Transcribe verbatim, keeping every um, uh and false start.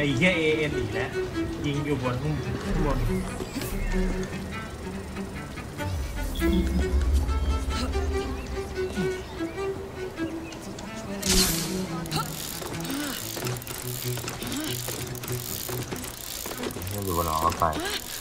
อ้เหี้ยเอเอ็นอีกแล้วยิงอยู่บนข้างบนอยู่บนหลังรถไฟ